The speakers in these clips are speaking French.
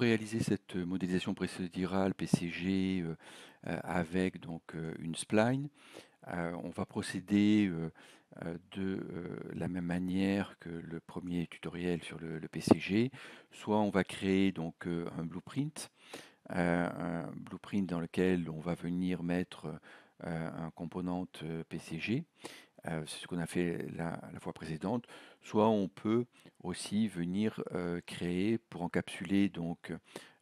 réaliser cette modélisation procédurale PCG avec donc une spline, on va procéder de la même manière que le premier tutoriel sur le PCG. Soit on va créer donc un blueprint dans lequel on va venir mettre un component PCG. C'est ce qu'on a fait la fois précédente. Soit on peut aussi venir créer pour encapsuler donc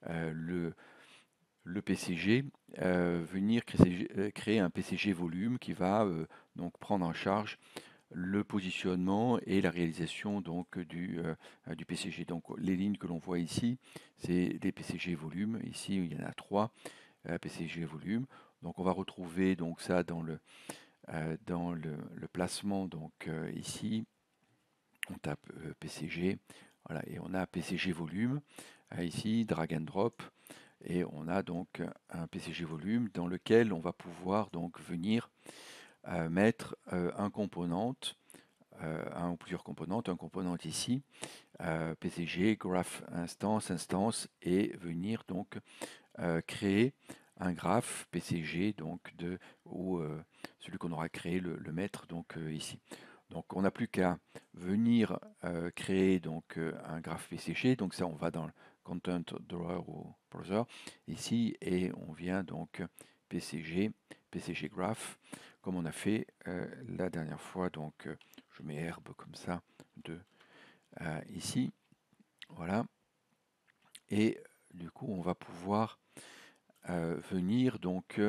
le PCG, venir créer un PCG volume qui va donc prendre en charge le positionnement et la réalisation donc du PCG. Donc les lignes que l'on voit ici, c'est des PCG volume. Ici, il y en a 3 PCG volume. Donc on va retrouver donc ça dans le placement. Donc ici, on tape PCG, voilà, et on a PCG volume. Ici, drag and drop. Et on a donc un PCG volume dans lequel on va pouvoir donc venir mettre un componente, un ou plusieurs componentes, un component ici, PCG, graph instance, et venir donc créer un graphe PCG donc ou celui qu'on aura créé le mettre donc ici. Donc on n'a plus qu'à venir créer donc un graphe PCG. Donc ça on va dans le Content Drawer ou Browser ici et on vient donc PCG Graph comme on a fait la dernière fois. Donc je mets herbe comme ça de ici, voilà, et du coup on va pouvoir venir donc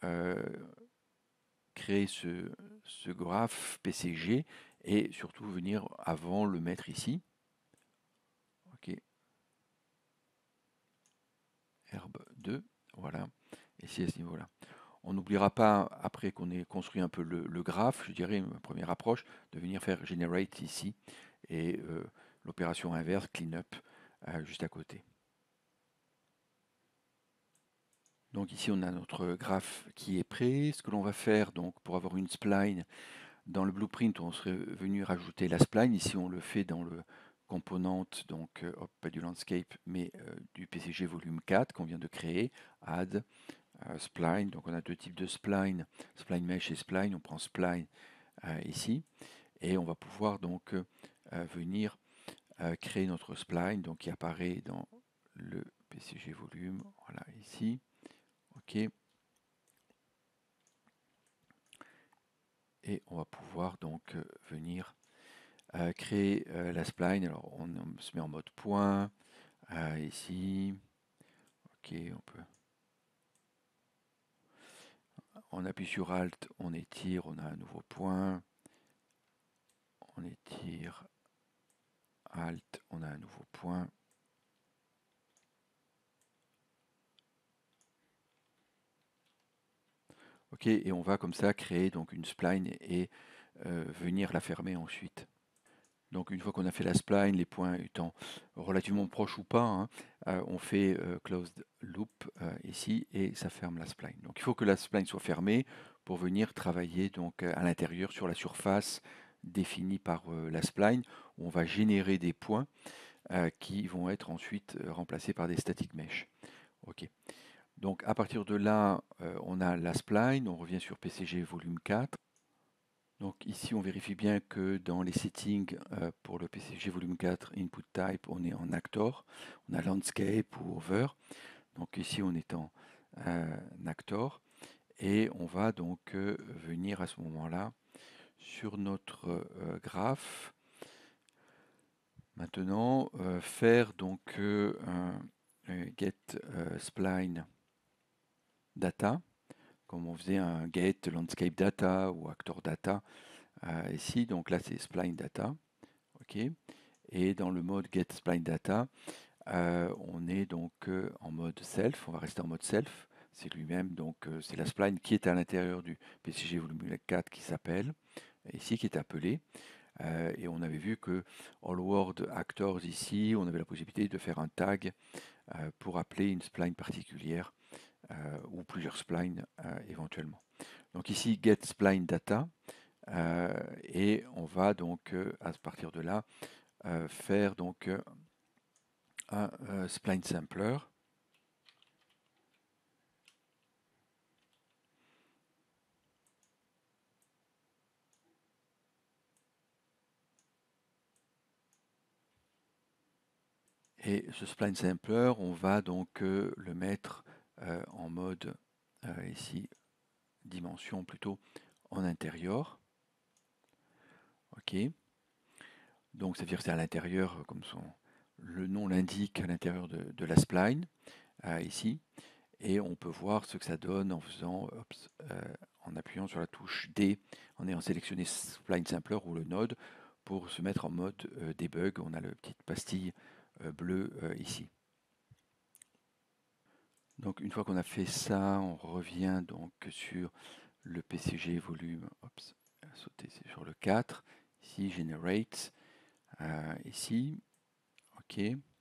créer ce graphe PCG et surtout venir avant le mettre ici. Ok. Herbe 2, voilà, ici à ce niveau-là. On n'oubliera pas, après qu'on ait construit un peu le graphe, je dirais, une première approche, de venir faire generate ici et l'opération inverse, cleanup, juste à côté. Donc ici, on a notre graphe qui est prêt. Ce que l'on va faire donc pour avoir une spline, dans le blueprint, on serait venu rajouter la spline. Ici, on le fait dans le componente, donc pas du landscape, mais du PCG volume 4 qu'on vient de créer, add, spline. Donc on a deux types de spline, spline mesh et spline. On prend spline ici et on va pouvoir donc venir créer notre spline, donc qui apparaît dans le PCG volume, voilà ici. Ok. Et on va pouvoir donc venir créer la spline. Alors on se met en mode point ici. Ok, on appuie sur Alt, on étire, on a un nouveau point. On étire Alt, on a un nouveau point. Ok, et on va comme ça créer donc une spline et venir la fermer ensuite. Donc une fois qu'on a fait la spline, les points étant relativement proches ou pas, hein, on fait closed loop ici et ça ferme la spline. Donc il faut que la spline soit fermée pour venir travailler donc à l'intérieur sur la surface définie par la spline, où on va générer des points qui vont être ensuite remplacés par des static mesh. Ok. Donc à partir de là, on a la spline, on revient sur PCG volume 4. Donc ici, on vérifie bien que dans les settings pour le PCG volume 4 input type, on est en actor. On a landscape ou over. Donc ici, on est en actor. Et on va donc venir à ce moment-là sur notre graphe. Maintenant, faire donc un get spline data, comme on faisait un get landscape data ou actor data ici. Donc là, c'est spline data. OK. Et dans le mode get spline data, on est donc en mode self. On va rester en mode self. C'est lui-même, donc c'est la spline qui est à l'intérieur du PCG volume 4 qui s'appelle, ici qui est appelé. Et on avait vu que All World Actors ici, on avait la possibilité de faire un tag pour appeler une spline particulière ou plusieurs splines éventuellement. Donc ici, get spline data. Et on va donc à partir de là faire donc un spline sampler. Et ce spline sampler, on va donc le mettre en mode ici, dimension plutôt en intérieur. OK. Donc, ça veut dire que c'est à l'intérieur, comme le nom l'indique, à l'intérieur de la spline, ici. Et on peut voir ce que ça donne en faisant, en appuyant sur la touche D, en ayant sélectionné Spline Sampler ou le node, pour se mettre en mode debug. On a la petite pastille bleue ici. Donc une fois qu'on a fait ça, on revient donc sur le PCG volume, sauter sur le 4, ici Generate, ici, OK.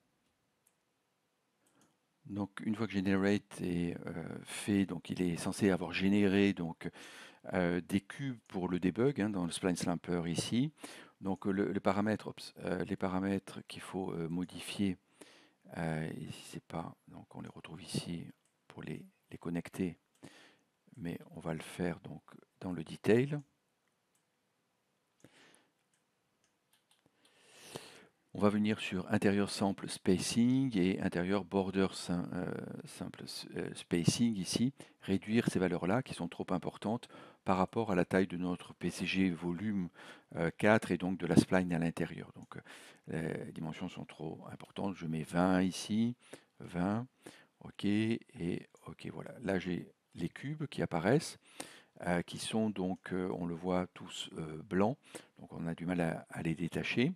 Donc une fois que Generate est fait, donc il est censé avoir généré donc des cubes pour le debug dans le Spline Sampler ici. Donc les paramètres qu'il faut modifier, ici c'est pas, donc on les retrouve ici pour les connecter, mais on va le faire donc dans le detail. On va venir sur intérieur sample spacing et intérieur border simple spacing ici, réduire ces valeurs-là qui sont trop importantes par rapport à la taille de notre PCG volume 4 et donc de la spline à l'intérieur. Donc les dimensions sont trop importantes. Je mets 20 ici, 20, OK, et OK, voilà. Là j'ai les cubes qui apparaissent, qui sont donc, on le voit tous blancs, donc on a du mal à les détacher.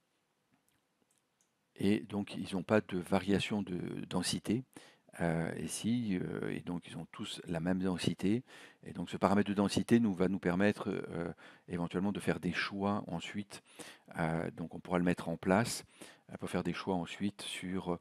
Et donc, ils n'ont pas de variation de densité ici, et donc ils ont tous la même densité. Et donc, ce paramètre de densité va nous permettre éventuellement de faire des choix ensuite. Donc, on pourra le mettre en place pour faire des choix ensuite sur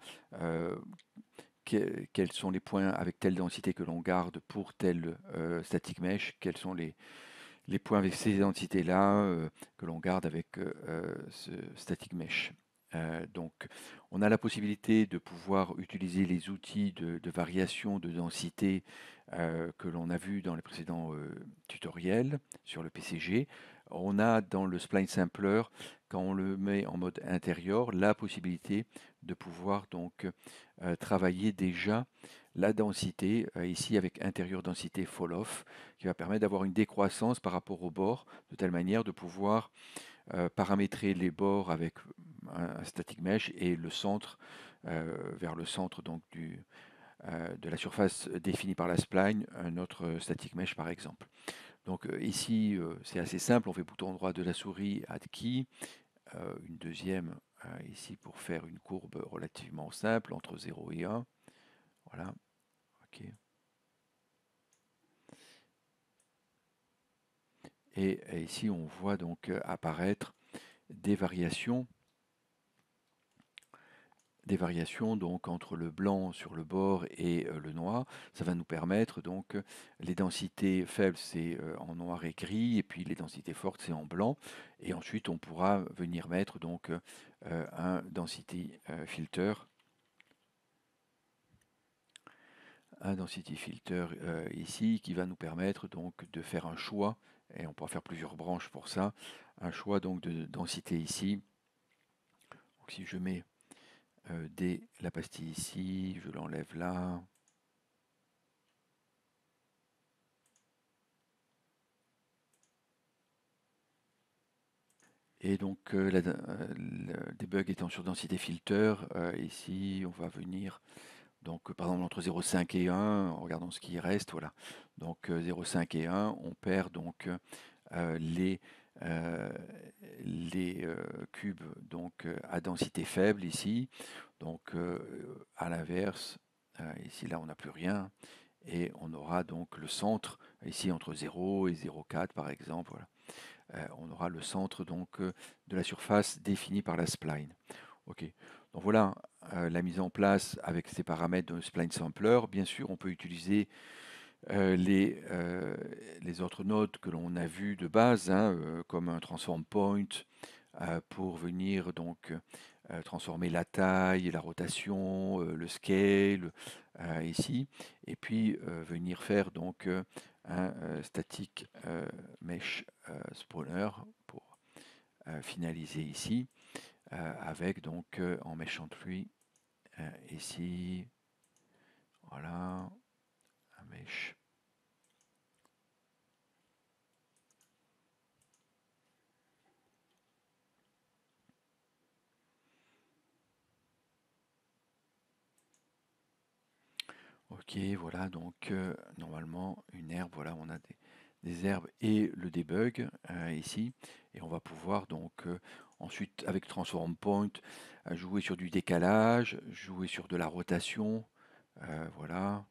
quels sont les points avec telle densité que l'on garde pour tel static mesh, quels sont les points avec ces densités-là que l'on garde avec ce static mesh. Donc, on a la possibilité de pouvoir utiliser les outils de variation de densité que l'on a vu dans les précédents tutoriels sur le PCG. On a dans le Spline Sampler, quand on le met en mode intérieur, la possibilité de pouvoir donc travailler déjà la densité, ici avec intérieur densité fall-off, qui va permettre d'avoir une décroissance par rapport au bord, de telle manière de pouvoir paramétrer les bords avec un static mesh et le centre, vers le centre donc de la surface définie par la spline, un autre static mesh par exemple. Donc ici, c'est assez simple, on fait bouton droit de la souris, Add Key, une deuxième ici pour faire une courbe relativement simple entre 0 et 1. Voilà, ok. Et ici, on voit donc apparaître des variations donc entre le blanc sur le bord et le noir. Ça va nous permettre donc les densités faibles c'est en noir et gris et puis les densités fortes c'est en blanc et ensuite on pourra venir mettre donc un density filter ici qui va nous permettre donc de faire un choix et on pourra faire plusieurs branches pour ça, un choix donc de densité ici. Donc si je mets dès la pastille ici, je l'enlève là. Et donc le debug étant sur densité filter, ici on va venir, donc par exemple entre 0,5 et 1, en regardant ce qui reste, voilà. Donc 0,5 et 1, on perd donc euh, les, euh, les cubes donc, à densité faible ici. Donc à l'inverse, ici là on n'a plus rien. Et on aura donc le centre, ici entre 0 et 0,4 par exemple. Voilà. On aura le centre donc de la surface définie par la spline. Ok. Donc voilà la mise en place avec ces paramètres de spline sampler. Bien sûr, on peut utiliser les autres nodes que l'on a vus de base, comme un transform point, pour venir donc transformer la taille, la rotation, le scale ici, et puis venir faire donc un static mesh spawner pour finaliser ici avec donc en mesh entry Ici, voilà, un mesh. Ok, voilà, donc normalement une herbe, voilà, on a des herbes et le debug ici, et on va pouvoir donc ensuite avec Transform Point jouer sur du décalage, jouer sur de la rotation, voilà,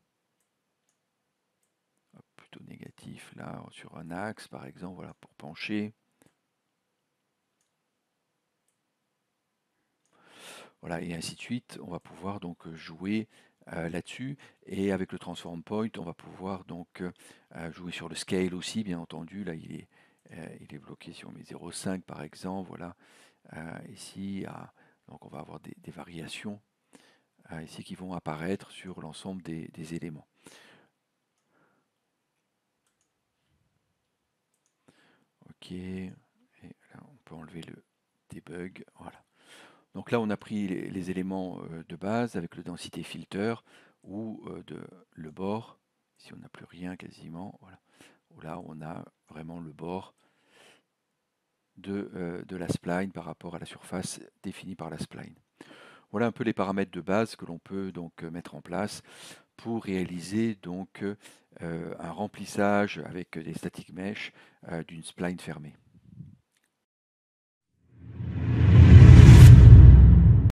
hop, plutôt négatif là, sur un axe par exemple, voilà, pour pencher. Voilà, et ainsi de suite. On va pouvoir donc jouer là-dessus. Et avec le Transform Point, on va pouvoir donc jouer sur le scale aussi, bien entendu. Là, il est bloqué si on met 0,5 par exemple. Voilà, ici, donc on va avoir des variations ici qui vont apparaître sur l'ensemble des éléments. Ok, et là, on peut enlever le debug. Voilà. Donc là, on a pris les éléments de base avec le densité filter ou le bord. Ici, on n'a plus rien quasiment. Voilà. Là, on a vraiment le bord de la spline par rapport à la surface définie par la spline. Voilà un peu les paramètres de base que l'on peut donc mettre en place pour réaliser donc un remplissage avec des static mesh d'une spline fermée.